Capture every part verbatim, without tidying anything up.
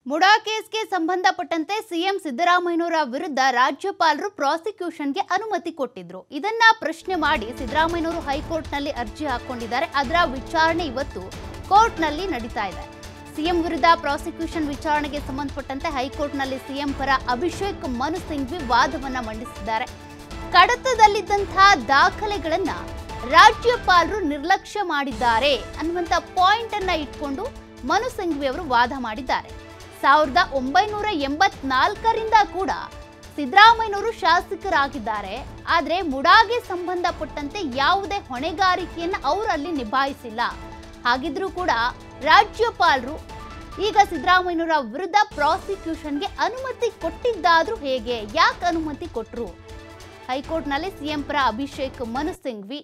ಮುಡಾ ಕೇಸ್ಗೆ ಸಂಬಂಧಪಟ್ಟಂತೆ ಸಿಎಂ ಸಿದ್ದರಾಮಯ್ಯನವರ ವಿರುದ್ಧ ರಾಜ್ಯಪಾಲರು ಪ್ರಾಸಿಕ್ಯೂಷನ್ಗೆ ಅನುಮತಿ ಕೊಟ್ಟಿದ್ರು. ಇದನ್ನ ಪ್ರಶ್ನೆ ಮಾಡಿ ಸಿದ್ದರಾಮಯ್ಯನವರು ಹೈಕೋರ್ಟ್ನಲ್ಲಿ ಅರ್ಜಿ ಹಾಕೊಂಡಿದ್ದಾರೆ. ಅದರ ವಿಚಾರಣೆ ಇವತ್ತು ಕೋರ್ಟ್ನಲ್ಲಿ ನಡೀತಾ ಇದೆ. ಸಿಎಂ ವಿರುದ್ಧ ಪ್ರಾಸಿಕ್ಯೂಷನ್ ವಿಚಾರಣೆಗೆ ಸಂಬಂಧಪಟ್ಟಂತೆ ಹೈಕೋರ್ಟ್ನಲ್ಲಿ ಸಿಎಂ ಪರ ಅಭಿಷೇಕ್ ಮನು ಸಿಂಘ್ವಿ ವಾದವನ್ನ ಮಂಡಿಸಿದ್ದಾರೆ. ಕಡತದಲ್ಲಿದ್ದಂತಹ ದಾಖಲೆಗಳನ್ನ ರಾಜ್ಯಪಾಲರು ನಿರ್ಲಕ್ಷ್ಯ ಮಾಡಿದ್ದಾರೆ ಅನ್ನುವಂತ ಪಾಯಿಂಟ್ ಅನ್ನ ಇಟ್ಕೊಂಡು ಮನು ಸಿಂಘ್ವಿ ಅವರು ವಾದ ಮಾಡಿದ್ದಾರೆ. ಸಾವಿರದ ಒಂಬೈನೂರ ಎಂಬತ್ನಾಲ್ಕರಿಂದ ಕೂಡ ಸಿದ್ದರಾಮಯ್ಯನವರು ಶಾಸಕರಾಗಿದ್ದಾರೆ. ಆದರೆ ಮುಡಾಗೆ ಸಂಬಂಧಪಟ್ಟಂತೆ ಯಾವುದೇ ಹೊಣೆಗಾರಿಕೆಯನ್ನು ಅವರಲ್ಲಿ ನಿಭಾಯಿಸಿಲ್ಲ. ಹಾಗಿದ್ರೂ ಕೂಡ ರಾಜ್ಯಪಾಲರು ಈಗ ಸಿದ್ದರಾಮಯ್ಯನವರ ವಿರುದ್ಧ ಪ್ರಾಸಿಕ್ಯೂಷನ್ಗೆ ಅನುಮತಿ ಕೊಟ್ಟಿದ್ದಾದ್ರೂ ಹೇಗೆ, ಯಾಕೆ ಅನುಮತಿ ಕೊಟ್ಟರು? ಹೈಕೋರ್ಟ್ನಲ್ಲಿ ಸಿಎಂ ಪರ ಅಭಿಷೇಕ್ ಮನು ಸಿಂಘ್ವಿ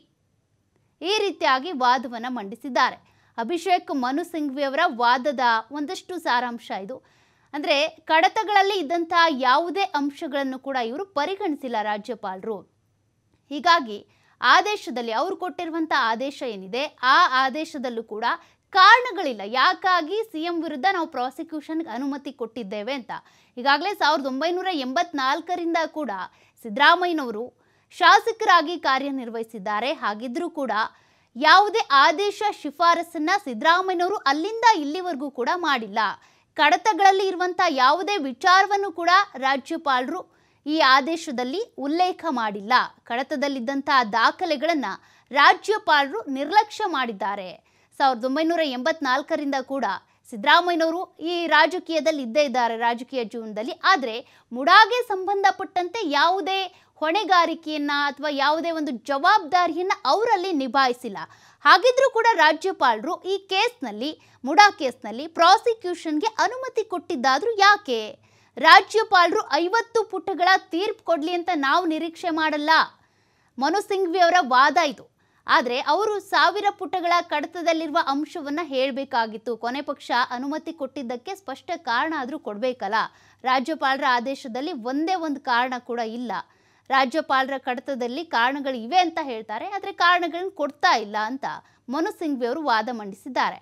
ಈ ರೀತಿಯಾಗಿ ವಾದವನ್ನ ಮಂಡಿಸಿದ್ದಾರೆ. ಅಭಿಷೇಕ್ ಮನು ಸಿಂಘ್ವಿ ಅವರ ವಾದದ ಒಂದಷ್ಟು ಸಾರಾಂಶ ಇದು. ಅಂದರೆ ಕಡತಗಳಲ್ಲಿ ಇದ್ದಂತಹ ಯಾವುದೇ ಅಂಶಗಳನ್ನು ಕೂಡ ಇವರು ಪರಿಗಣಿಸಿಲ್ಲ ರಾಜ್ಯಪಾಲರು. ಹೀಗಾಗಿ ಆದೇಶದಲ್ಲಿ ಅವರು ಕೊಟ್ಟಿರುವಂಥ ಆದೇಶ ಏನಿದೆ ಆ ಆದೇಶದಲ್ಲೂ ಕೂಡ ಕಾರಣಗಳಿಲ್ಲ ಯಾಕಾಗಿ ಸಿಎಂ ವಿರುದ್ಧ ನಾವು ಪ್ರಾಸಿಕ್ಯೂಷನ್ಗೆ ಅನುಮತಿ ಕೊಟ್ಟಿದ್ದೇವೆ ಅಂತ. ಈಗಾಗಲೇ ಸಾವಿರದ ಒಂಬೈನೂರ ಎಂಬತ್ನಾಲ್ಕರಿಂದ ಕೂಡ ಸಿದ್ದರಾಮಯ್ಯನವರು ಶಾಸಕರಾಗಿ ಕಾರ್ಯನಿರ್ವಹಿಸಿದ್ದಾರೆ. ಹಾಗಿದ್ರೂ ಕೂಡ ಯಾವುದೇ ಆದೇಶ ಶಿಫಾರಸನ್ನ ಸಿದ್ದರಾಮಯ್ಯನವರು ಅಲ್ಲಿಂದ ಇಲ್ಲಿವರೆಗೂ ಕೂಡ ಮಾಡಿಲ್ಲ. ಕಡತಗಳಲ್ಲಿ ಇರುವಂಥ ಯಾವುದೇ ವಿಚಾರವನ್ನು ಕೂಡ ರಾಜ್ಯಪಾಲರು ಈ ಆದೇಶದಲ್ಲಿ ಉಲ್ಲೇಖ ಮಾಡಿಲ್ಲ. ಕಡತದಲ್ಲಿದ್ದಂತಹ ದಾಖಲೆಗಳನ್ನು ರಾಜ್ಯಪಾಲರು ನಿರ್ಲಕ್ಷ್ಯ ಮಾಡಿದ್ದಾರೆ. ಸಾವಿರದ ಒಂಬೈನೂರ ಎಂಬತ್ನಾಲ್ಕರಿಂದ ಕೂಡ ಸಿದ್ದರಾಮಯ್ಯನವರು ಈ ರಾಜಕೀಯದಲ್ಲಿ ಇದ್ದೇ ಇದ್ದಾರೆ, ರಾಜಕೀಯ ಜೀವನದಲ್ಲಿ. ಆದರೆ ಮುಡಾಗೆ ಸಂಬಂಧಪಟ್ಟಂತೆ ಯಾವುದೇ ಹೊಣೆಗಾರಿಕೆಯನ್ನ ಅಥವಾ ಯಾವುದೇ ಒಂದು ಜವಾಬ್ದಾರಿಯನ್ನ ಅವರಲ್ಲಿ ನಿಭಾಯಿಸಿಲ್ಲ. ಹಾಗಿದ್ರೂ ಕೂಡ ರಾಜ್ಯಪಾಲರು ಈ ಕೇಸ್ನಲ್ಲಿ ಮುಡಾ ಕೇಸ್ನಲ್ಲಿ ಪ್ರಾಸಿಕ್ಯೂಷನ್ಗೆ ಅನುಮತಿ ಕೊಟ್ಟಿದ್ದಾದ್ರೂ ಯಾಕೆ? ರಾಜ್ಯಪಾಲರು ಐವತ್ತು ಪುಟಗಳ ತೀರ್ಪು ಕೊಡ್ಲಿ ಅಂತ ನಾವು ನಿರೀಕ್ಷೆ ಮಾಡಲ್ಲ. ಮನು ಸಿಂಘ್ವಿ ಅವರ ವಾದ ಇದು. ಆದರೆ ಅವರು ಸಾವಿರ ಪುಟಗಳ ಕಡತದಲ್ಲಿರುವ ಅಂಶವನ್ನ ಹೇಳಬೇಕಾಗಿತ್ತು. ಕೊನೆ ಪಕ್ಷ ಅನುಮತಿ ಕೊಟ್ಟಿದ್ದಕ್ಕೆ ಸ್ಪಷ್ಟ ಕಾರಣ ಆದರೂ ಕೊಡಬೇಕಲ್ಲ. ರಾಜ್ಯಪಾಲರ ಆದೇಶದಲ್ಲಿ ಒಂದೇ ಒಂದು ಕಾರಣ ಕೂಡ ಇಲ್ಲ. ರಾಜ್ಯಪಾಲರ ಕಡತದಲ್ಲಿ ಕಾರಣಗಳು ಇವೆ ಅಂತ ಹೇಳ್ತಾರೆ, ಆದರೆ ಕಾರಣಗಳನ್ನು ಕೊಡ್ತಾ ಇಲ್ಲ ಅಂತ ಮನು ಸಿಂಘ್ವಿ ಅವರು ವಾದ ಮಂಡಿಸಿದ್ದಾರೆ.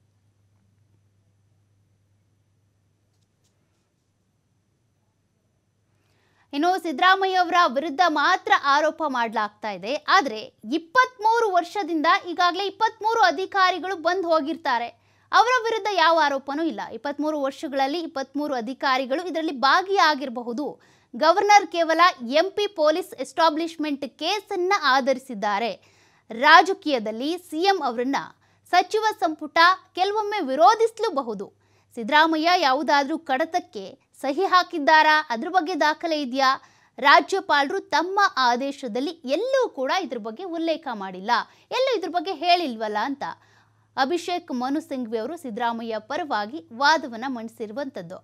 ಇನ್ನು ಸಿದ್ದರಾಮಯ್ಯ ಅವರ ವಿರುದ್ಧ ಮಾತ್ರ ಆರೋಪ ಮಾಡಲಾಗ್ತಾ ಇದೆ. ಆದರೆ ಇಪ್ಪತ್ಮೂರು ವರ್ಷದಿಂದ ಈಗಾಗಲೇ ಇಪ್ಪತ್ಮೂರು ಅಧಿಕಾರಿಗಳು ಬಂದು ಹೋಗಿರ್ತಾರೆ. ಅವರ ವಿರುದ್ಧ ಯಾವ ಆರೋಪನೂ ಇಲ್ಲ. ಇಪ್ಪತ್ಮೂರು ವರ್ಷಗಳಲ್ಲಿ ಇಪ್ಪತ್ಮೂರು ಅಧಿಕಾರಿಗಳು ಇದರಲ್ಲಿ ಭಾಗಿಯಾಗಿರಬಹುದು. ಗವರ್ನರ್ ಕೇವಲ ಎಂಪಿ ಪೊಲೀಸ್ ಎಸ್ಟಾಬ್ಲಿಷ್ಮೆಂಟ್ ಕೇಸನ್ನ ಆಧರಿಸಿದ್ದಾರೆ. ರಾಜಕೀಯದಲ್ಲಿ ಸಿಎಂ ಅವರನ್ನ ಸಚಿವ ಸಂಪುಟ ಕೆಲವೊಮ್ಮೆ ವಿರೋಧಿಸಲೂಬಹುದು. ಸಿದ್ದರಾಮಯ್ಯ ಯಾವುದಾದ್ರೂ ಕಡತಕ್ಕೆ ಸಹಿ ಹಾಕಿದ್ದಾರಾ, ಅದ್ರ ಬಗ್ಗೆ ದಾಖಲೆ ಇದೆಯಾ? ರಾಜ್ಯಪಾಲರು ತಮ್ಮ ಆದೇಶದಲ್ಲಿ ಎಲ್ಲೂ ಕೂಡ ಇದ್ರ ಬಗ್ಗೆ ಉಲ್ಲೇಖ ಮಾಡಿಲ್ಲ, ಎಲ್ಲೂ ಇದ್ರ ಬಗ್ಗೆ ಹೇಳಿಲ್ವಲ್ಲ ಅಂತ ಅಭಿಷೇಕ್ ಮನು ಸಿಂಘ್ವಿ ಅವರು ಸಿದ್ದರಾಮಯ್ಯ ಪರವಾಗಿ ವಾದವನ್ನ ಮಂಡಿಸಿರುವಂಥದ್ದು.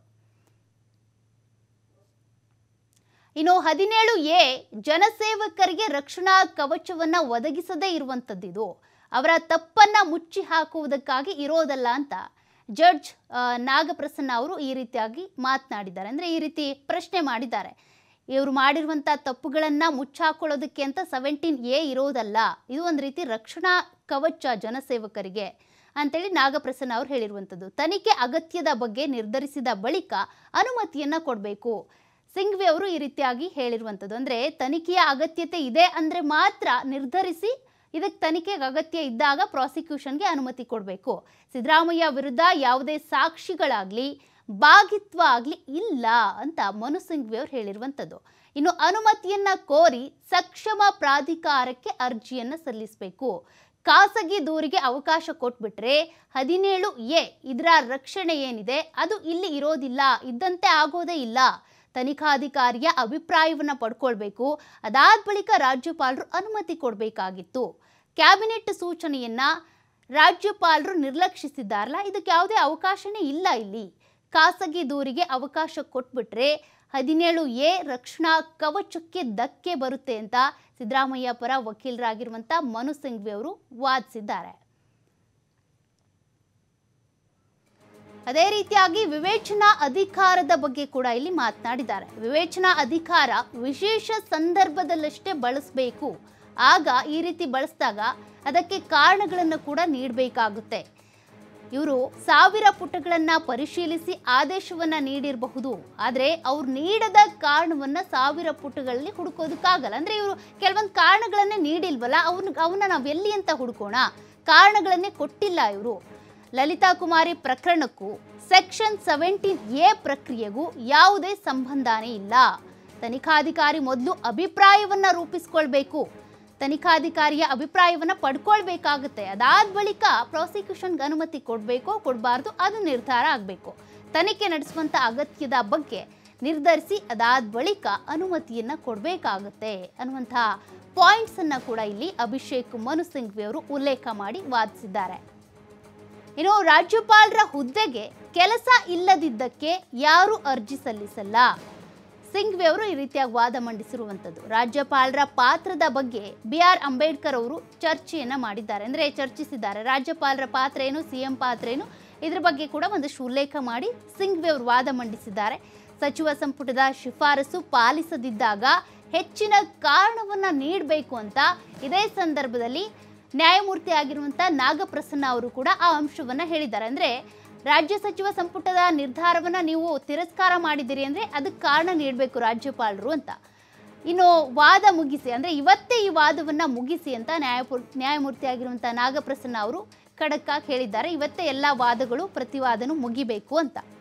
ಇನ್ನು ಹದಿನೇಳು ಎ ಜನಸೇವಕರಿಗೆ ರಕ್ಷಣಾ ಕವಚವನ್ನ ಒದಗಿಸದೇ ಇರುವಂಥದ್ದಿದು. ಅವರ ತಪ್ಪನ್ನ ಮುಚ್ಚಿ ಹಾಕುವುದಕ್ಕಾಗಿ ಇರೋದಲ್ಲ ಅಂತ ಜಡ್ಜ್ ನಾಗಪ್ರಸನ್ನ ಅವರು ಈ ರೀತಿಯಾಗಿ ಮಾತನಾಡಿದ್ದಾರೆ. ಅಂದರೆ ಈ ರೀತಿ ಪ್ರಶ್ನೆ ಮಾಡಿದ್ದಾರೆ. ಇವರು ಮಾಡಿರುವಂಥ ತಪ್ಪುಗಳನ್ನು ಮುಚ್ಚಾಕೊಳ್ಳೋದಕ್ಕೆ ಅಂತ ಸೆವೆಂಟೀನ್ ಎ ಇರೋದಲ್ಲ, ಇದು ಒಂದು ರೀತಿ ರಕ್ಷಣಾ ಕವಚ ಜನಸೇವಕರಿಗೆ ಅಂತೇಳಿ ನಾಗಪ್ರಸನ್ನ ಅವರು ಹೇಳಿರುವಂಥದ್ದು. ತನಿಖೆ ಅಗತ್ಯದ ಬಗ್ಗೆ ನಿರ್ಧರಿಸಿದ ಬಳಿಕ ಅನುಮತಿಯನ್ನ ಕೊಡಬೇಕು. ಸಿಂಘ್ವಿ ಅವರು ಈ ರೀತಿಯಾಗಿ ಹೇಳಿರುವಂಥದ್ದು. ಅಂದರೆ ತನಿಖೆಯ ಅಗತ್ಯತೆ ಇದೆ ಅಂದರೆ ಮಾತ್ರ ನಿರ್ಧರಿಸಿ ಇದಕ್ಕೆ ತನಿಖೆಗೆ ಅಗತ್ಯ ಇದ್ದಾಗ ಪ್ರಾಸಿಕ್ಯೂಷನ್ಗೆ ಅನುಮತಿ ಕೊಡಬೇಕು. ಸಿದ್ದರಾಮಯ್ಯ ವಿರುದ್ಧ ಯಾವುದೇ ಸಾಕ್ಷಿಗಳಾಗಲಿ ಭಾಗಿತ್ವ ಆಗಲಿ ಇಲ್ಲ ಅಂತ ಮನು ಸಿಂಘ್ವಿ ಅವರು ಹೇಳಿರುವಂಥದ್ದು. ಇನ್ನು ಅನುಮತಿಯನ್ನ ಕೋರಿ ಸಕ್ಷಮ ಪ್ರಾಧಿಕಾರಕ್ಕೆ ಅರ್ಜಿಯನ್ನು ಸಲ್ಲಿಸಬೇಕು. ಖಾಸಗಿ ದೂರಿಗೆ ಅವಕಾಶ ಕೊಟ್ಬಿಟ್ರೆ ಹದಿನೇಳು ಎ ಇದರ ರಕ್ಷಣೆ ಏನಿದೆ ಅದು ಇಲ್ಲಿ ಇರೋದಿಲ್ಲ, ಇದ್ದಂತೆ ಆಗೋದೇ ಇಲ್ಲ. ತನಿಖಾಧಿಕಾರಿಯ ಅಭಿಪ್ರಾಯವನ್ನು ಪಡ್ಕೊಳ್ಬೇಕು. ಅದಾದ ಬಳಿಕ ರಾಜ್ಯಪಾಲರು ಅನುಮತಿ ಕೊಡಬೇಕಾಗಿತ್ತು. ಕ್ಯಾಬಿನೆಟ್ ಸೂಚನೆಯನ್ನ ರಾಜ್ಯಪಾಲರು ನಿರ್ಲಕ್ಷಿಸಿದ್ದಾರಲ್ಲ, ಇದಕ್ಕೆ ಯಾವುದೇ ಅವಕಾಶನೇ ಇಲ್ಲ. ಇಲ್ಲಿ ಖಾಸಗಿ ದೂರಿಗೆ ಅವಕಾಶ ಕೊಟ್ಬಿಟ್ರೆ ಹದಿನೇಳು ಎ ರಕ್ಷಣಾ ಕವಚಕ್ಕೆ ಧಕ್ಕೆ ಬರುತ್ತೆ ಅಂತ ಸಿದ್ದರಾಮಯ್ಯ ಪರ ವಕೀಲರಾಗಿರುವಂಥ ಮನು ಸಿಂಘ್ವಿ ಅವರು ವಾದಿಸಿದ್ದಾರೆ. ಅದೇ ರೀತಿಯಾಗಿ ವಿವೇಚನಾ ಅಧಿಕಾರದ ಬಗ್ಗೆ ಕೂಡ ಇಲ್ಲಿ ಮಾತನಾಡಿದ್ದಾರೆ. ವಿವೇಚನಾ ಅಧಿಕಾರ ವಿಶೇಷ ಸಂದರ್ಭದಲ್ಲಷ್ಟೇ ಬಳಸಬೇಕು. ಆಗ ಈ ರೀತಿ ಬಳಸಿದಾಗ ಅದಕ್ಕೆ ಕಾರಣಗಳನ್ನು ಕೂಡ ನೀಡಬೇಕಾಗುತ್ತೆ. ಇವರು ಸಾವಿರ ಪುಟಗಳನ್ನ ಪರಿಶೀಲಿಸಿ ಆದೇಶವನ್ನ ನೀಡಿರಬಹುದು, ಆದರೆ ಅವ್ರು ನೀಡದ ಕಾರಣವನ್ನ ಸಾವಿರ ಪುಟಗಳಲ್ಲಿ ಹುಡುಕೋದಕ್ಕಾಗಲ್ಲ. ಅಂದ್ರೆ ಇವರು ಕೆಲವೊಂದು ಕಾರಣಗಳನ್ನೇ ನೀಡಿಲ್ವಲ್ಲ, ಅವನ್ನ ಅವನ್ನ ನಾವು ಎಲ್ಲಿ ಅಂತ ಹುಡುಕೋಣ? ಕಾರಣಗಳನ್ನೇ ಕೊಟ್ಟಿಲ್ಲ ಇವರು. ಲಲಿತಾ ಕುಮಾರಿ ಪ್ರಕರಣಕ್ಕೂ ಸೆಕ್ಷನ್ ಸೆವೆಂಟೀನ್ ಎ ಪ್ರಕ್ರಿಯೆಗೂ ಯಾವುದೇ ಸಂಬಂಧನೇ ಇಲ್ಲ. ತನಿಖಾಧಿಕಾರಿ ಮೊದಲು ಅಭಿಪ್ರಾಯವನ್ನ ರೂಪಿಸ್ಕೊಳ್ಬೇಕು, ತನಿಖಾಧಿಕಾರಿಯ ಅಭಿಪ್ರಾಯವನ್ನ ಪಡ್ಕೊಳ್ಬೇಕಾಗುತ್ತೆ. ಅದಾದ ಬಳಿಕ ಪ್ರಾಸಿಕ್ಯೂಷನ್ಗೆ ಅನುಮತಿ ಕೊಡಬೇಕೋ ಕೊಡಬಾರ್ದು ಅದು ನಿರ್ಧಾರ ಆಗಬೇಕು. ತನಿಖೆ ನಡೆಸುವಂಥ ಅಗತ್ಯದ ಬಗ್ಗೆ ನಿರ್ಧರಿಸಿ ಅದಾದ ಬಳಿಕ ಅನುಮತಿಯನ್ನ ಕೊಡಬೇಕಾಗುತ್ತೆ ಅನ್ನುವಂಥ ಪಾಯಿಂಟ್ಸನ್ನು ಕೂಡ ಇಲ್ಲಿ ಅಭಿಷೇಕ್ ಮನು ಸಿಂಘ್ವಿ ಅವರು ಉಲ್ಲೇಖ ಮಾಡಿ ವಾದಿಸಿದ್ದಾರೆ. ಇನ್ನು ರಾಜ್ಯಪಾಲರ ಹುದ್ದೆಗೆ ಕೆಲಸ ಇಲ್ಲದಿದ್ದಕ್ಕೆ ಯಾರು ಅರ್ಜಿ ಸಲ್ಲಿಸಲ್ಲ. ಸಿಂಘ್ವಿ ಅವರು ಈ ರೀತಿಯಾಗಿ ವಾದ ಮಂಡಿಸಿರುವಂಥದ್ದು. ರಾಜ್ಯಪಾಲರ ಪಾತ್ರದ ಬಗ್ಗೆ ಬಿ ಆರ್ ಅಂಬೇಡ್ಕರ್ ಅವರು ಚರ್ಚೆಯನ್ನ ಮಾಡಿದ್ದಾರೆ, ಅಂದರೆ ಚರ್ಚಿಸಿದ್ದಾರೆ. ರಾಜ್ಯಪಾಲರ ಪಾತ್ರ ಏನು, ಸಿ ಎಂ ಪಾತ್ರ ಏನು, ಇದ್ರ ಬಗ್ಗೆ ಕೂಡ ಒಂದಷ್ಟು ಉಲ್ಲೇಖ ಮಾಡಿ ಸಿಂಘ್ವಿ ಅವರು ವಾದ ಮಂಡಿಸಿದ್ದಾರೆ. ಸಚಿವ ಸಂಪುಟದ ಶಿಫಾರಸು ಪಾಲಿಸದಿದ್ದಾಗ ಹೆಚ್ಚಿನ ಕಾರಣವನ್ನ ನೀಡಬೇಕು ಅಂತ ಇದೇ ಸಂದರ್ಭದಲ್ಲಿ ನ್ಯಾಯಮೂರ್ತಿ ಆಗಿರುವಂಥ ನಾಗಪ್ರಸನ್ನ ಅವರು ಕೂಡ ಆ ಅಂಶವನ್ನ ಹೇಳಿದ್ದಾರೆ. ಅಂದರೆ ರಾಜ್ಯ ಸಚಿವ ಸಂಪುಟದ ನಿರ್ಧಾರವನ್ನ ನೀವು ತಿರಸ್ಕಾರ ಮಾಡಿದ್ದೀರಿ ಅಂದರೆ ಅದಕ್ಕೆ ಕಾರಣ ನೀಡಬೇಕು ರಾಜ್ಯಪಾಲರು ಅಂತ. ಇನ್ನು ವಾದ ಮುಗಿಸಿ, ಅಂದರೆ ಇವತ್ತೇ ಈ ವಾದವನ್ನ ಮುಗಿಸಿ ಅಂತ ನ್ಯಾಯಪೂ ನ್ಯಾಯಮೂರ್ತಿ ಆಗಿರುವಂಥ ನಾಗಪ್ರಸನ್ನ ಅವರು ಖಡಕ್ಕಾಗಿ ಹೇಳಿದ್ದಾರೆ. ಇವತ್ತೇ ಎಲ್ಲ ವಾದಗಳು ಪ್ರತಿವಾದನೂ ಮುಗಿಬೇಕು ಅಂತ.